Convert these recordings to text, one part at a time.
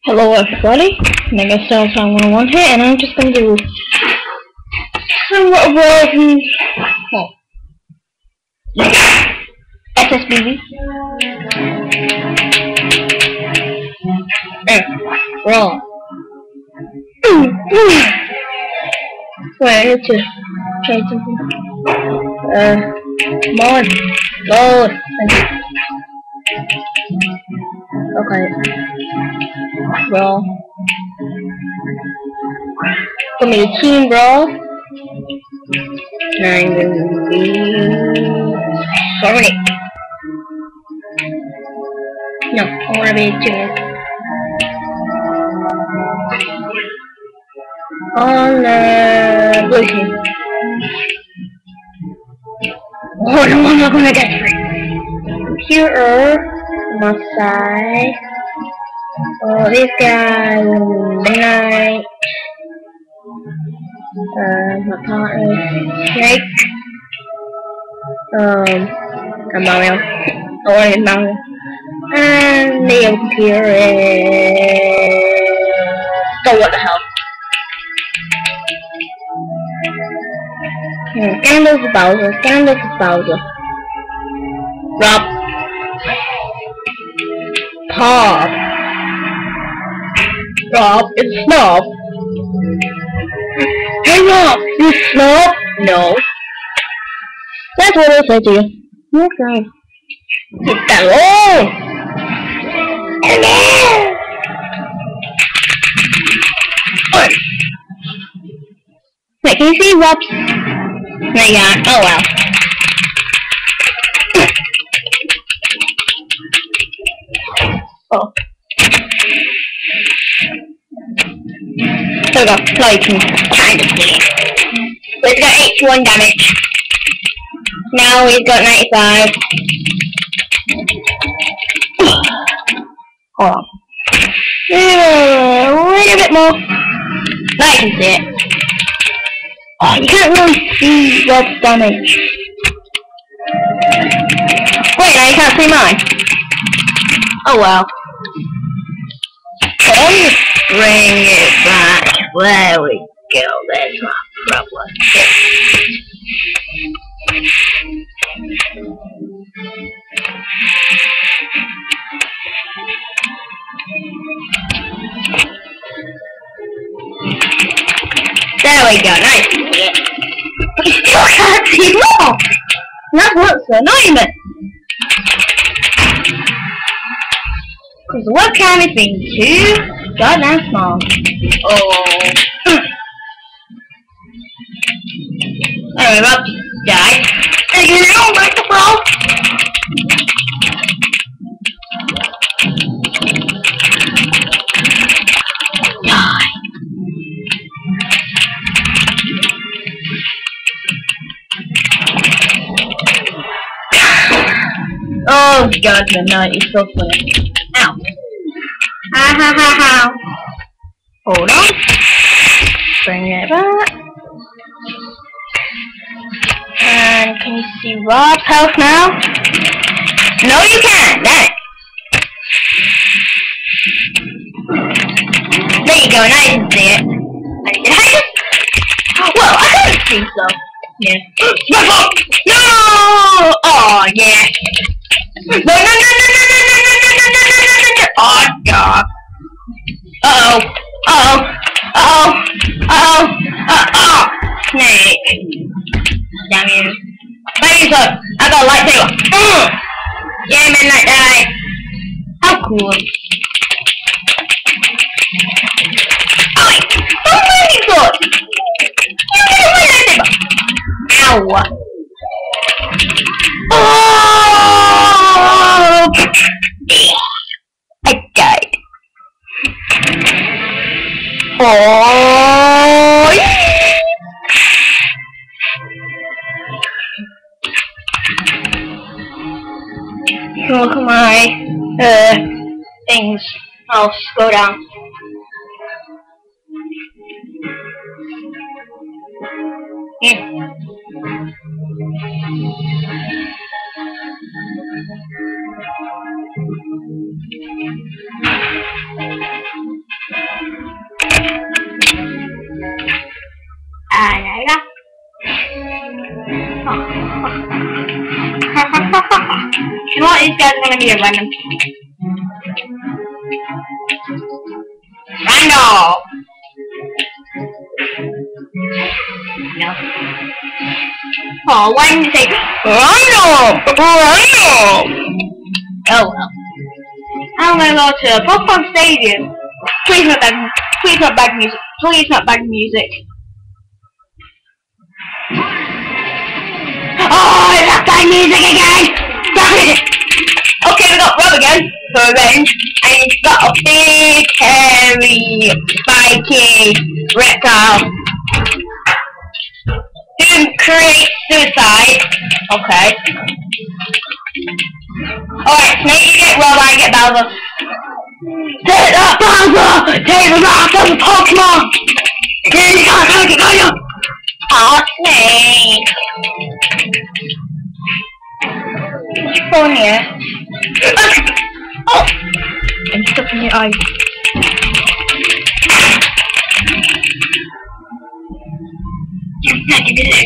Hello everybody, my name is Song101 here, and I'm just going to do somewhat of SSBB. Brawl. Wait, I need to try something. Load. Okay. Brawl. For me, Team Brawl. And I'm gonna be Sonic. No, I wanna be Team. On the blue team. Oh no, I'm not gonna get free. Computer on my side. Oh, this guy Midnight. My partner Snake. And Mario. Or Mario. And the computer is oh, what the hell? Scandals for Bowser. Rob. Pop. Rob is snob. Hey Rob, you snob? No. That's what I'll say to you. Okay. Hello! Hello! What? Wait, can you see Rob's? No, you can't. Oh well. Oh. So we got Floyd kind of dead. But he's got 81 damage. Now he's got 95. Hold on. A little bit more. Now you can see it. Oh, you can't really see Rob's damage. Wait, now you can't see mine. Oh well. Let's bring it back. There we go. That's my problem. There we go. Nice. But you still can't see more. That's what's annoying me. Because the webcam is being too goddamn small. Oh. Anyway, Rob died. And you don't like the Brawl? Die. Oh god, the night is so funny. Ow. Ha ha ha ha. Hold on. Bring it back. And can you see Rob's health now? No, you can't. Damn it. There you go. Now you can see it. Did I just? Well, I couldn't see so. Yeah. No! Oh yeah. No! Oh god. Snake. Damn you. Baby son, I got a lightsaber. Yeah, Midnight died. How cool. Oh wait, don't move me sword. You get my lightsaber. Ow. Oh! I died. Oh! You can look at my things. I'll go down. Yeah. guy's gonna be a random. Randall! No. Oh, why didn't you say Randall? Randall! Oh well. I'm gonna go to Pokemon Stadium. Please not bad music. Please not bad music. Oh, it's that bad music again! Stop it! Okay, we got Rob again for revenge. And he's got a big, hairy, spiky reptile. Who creates suicide. Okay. Alright, Snake, you get Rob, I get Bowser. Take that, Bowser! Take the wrath of the Pokemon! You can't take it, can you? Oh, Snake. What's your phone here? Oh! I'm stuck in your eye. You're not gonna do it.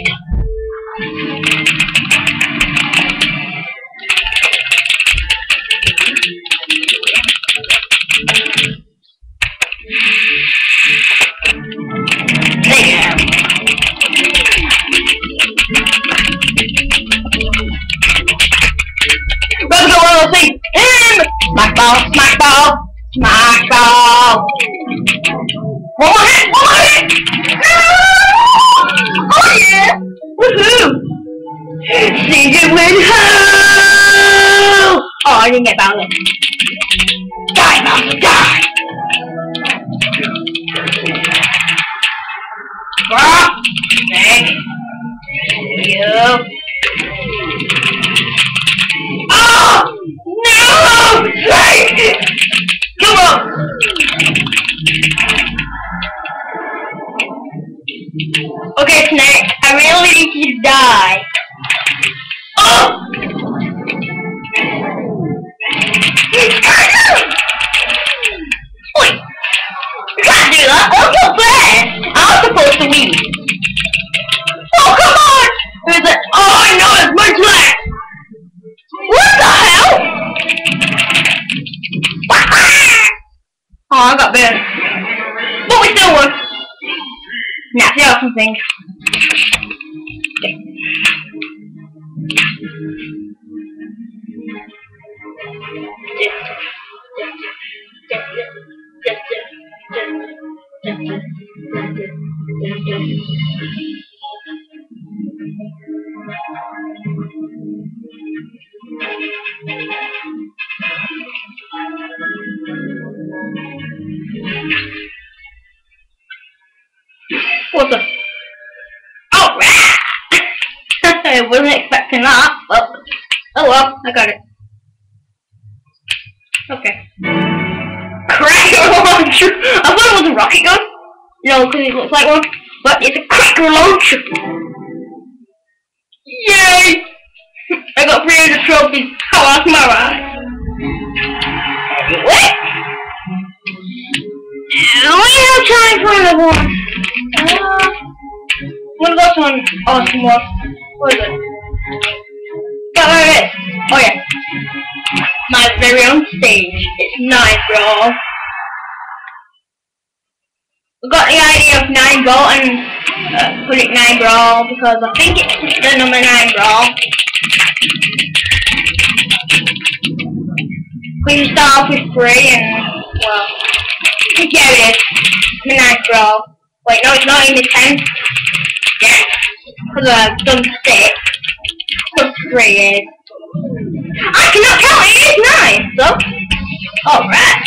Let's go on, see. Smack ball, smack ball, smack ball. One more hit, one more hit. Oh yeah. Woohoo. Sing it with ho. Oh, I didn't get Bowser. Die, Bowser, die. Thank you. Oh! No! Snake! Come on! Okay, Snake, I really need you to die. Oh! Wait! You can't do that! That's not fair! I'm supposed to win. Oh, come on! Who's it? Oh, I know it's much less! What the hell? Oh, I got bit. But we still won. Now, see how something. What the? Oh, I wasn't expecting that, but oh well, I got it. Okay. Cracker launcher! I thought it was a rocket gun. No, because it looks like one, but it's a cracker launcher. Yay! I got 300 trophies. How awesome, alright. What? We have time for another one. I'm gonna go to an awesome one. What is it? Got where it is. Oh yeah. My very own stage. It's 9 Brawl. We got the idea of 9 Brawl and put it 9 Brawl because I think it's the number 9 Brawl. We can start off with 3 and, well, yeah it is. The 9 Brawl. Wait, no, it's not in the 10. Yeah, because I've done 6. Plus 3 is. I cannot count, it is 9, so. Alright.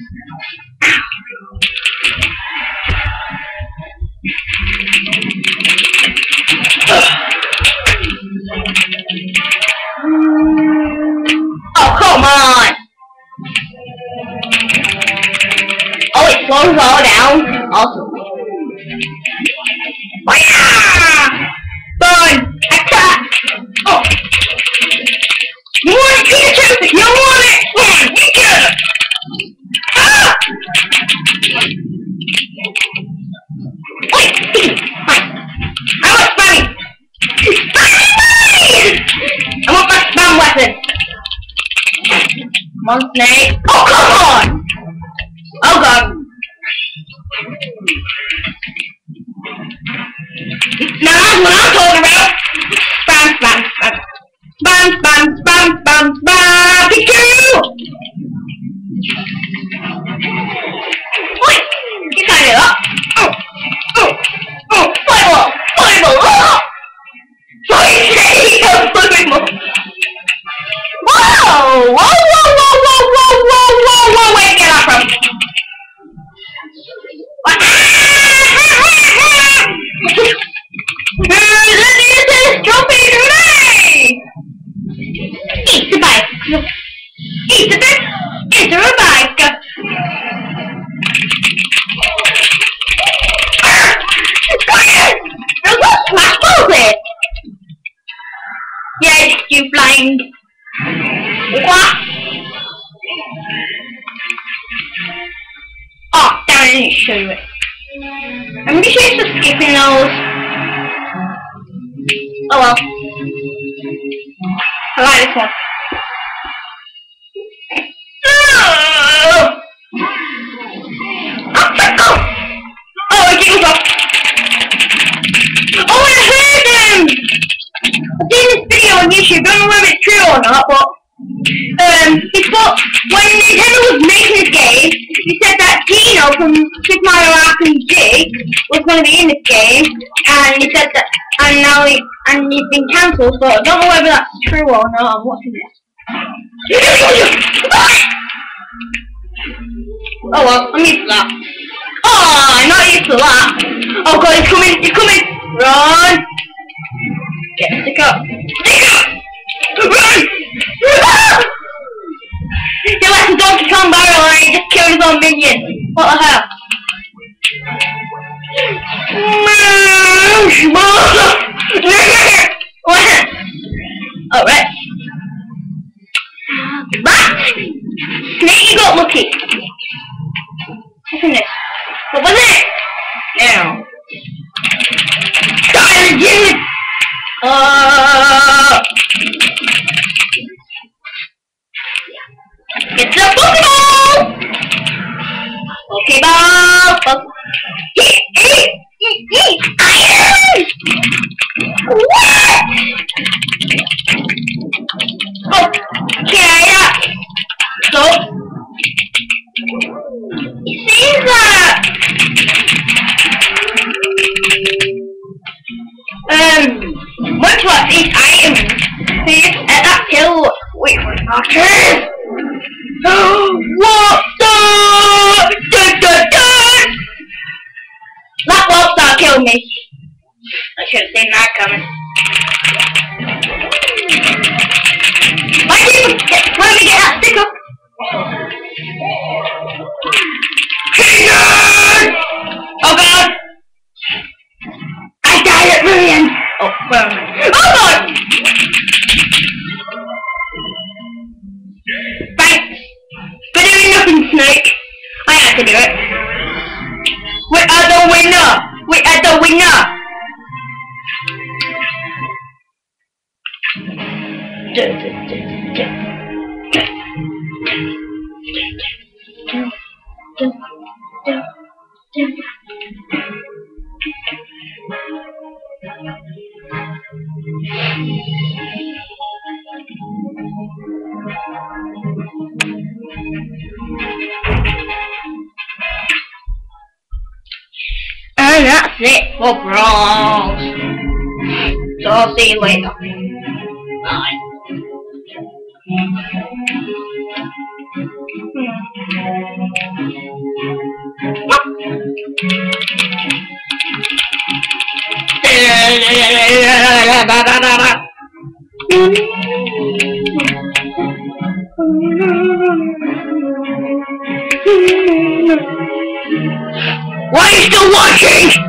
Oh, come on! Oh, it slows all down. Awesome. Burn! Attack! Oh! You want it, Pikachu! You want it! Come on, you get it! Ah! Wait! Fine. I want spammy! Spammy! I want my spam weapon! Come on, Snake. Oh, come on! Oh, God. Now that's what I'm talking about! Spam, spam, spam. Spam, spam, spam, spam, spam! Pikachu! Wait! You can't do that! Oh! Oh! Oh! Fireball! Fireball! Oh! Fireball! Whoa! Whoa! Whoa! Whoa! Whoa! Whoa! Whoa! Whoa! Whoa! Where did you get that from? Trophy today! Eat the bike. Eat the bike. Eat the bike. There's no smash balls here. Yes, you blind. What? Oh, damn, I didn't show you it. I'm pretty sure it's just skipping those. Oh well. I like this one. Oh, it jiggles off. Oh, I heard him! I've seen this video on YouTube, don't know whether it's true or not, but he thought when Nintendo was making this game, he said that Dino from Super Mario RPG was going to be in this game, and he said that, and now he's been cancelled, so I don't know whether that's true or not. I'm watching this. Oh well, I'm used to that. Oh, I'm not used to that. Oh God, it's coming, it's coming. Run! Get the stick up. Stick up! Run! He left the Donkey Kong barrel and he just killed his own minion. What the hell? Alright. That! Snake, you got lucky. What's in this? What was it? Now. Silent Jim! Get the Pokeball! Pokeball! Iron! What? Okay, so it seems that much like these items, see at that hill. Wait for it. What the? That Wallstar killed me. I should have seen that coming. Why did we get that sticker? Oh God! I died at million. Oh, well. Oh God! Thanks for doing nothing, Snake. I had to do it. We are the winner. We are the winner. And that's it for Brawls. So I'll see you later. Bye. Why are you still watching?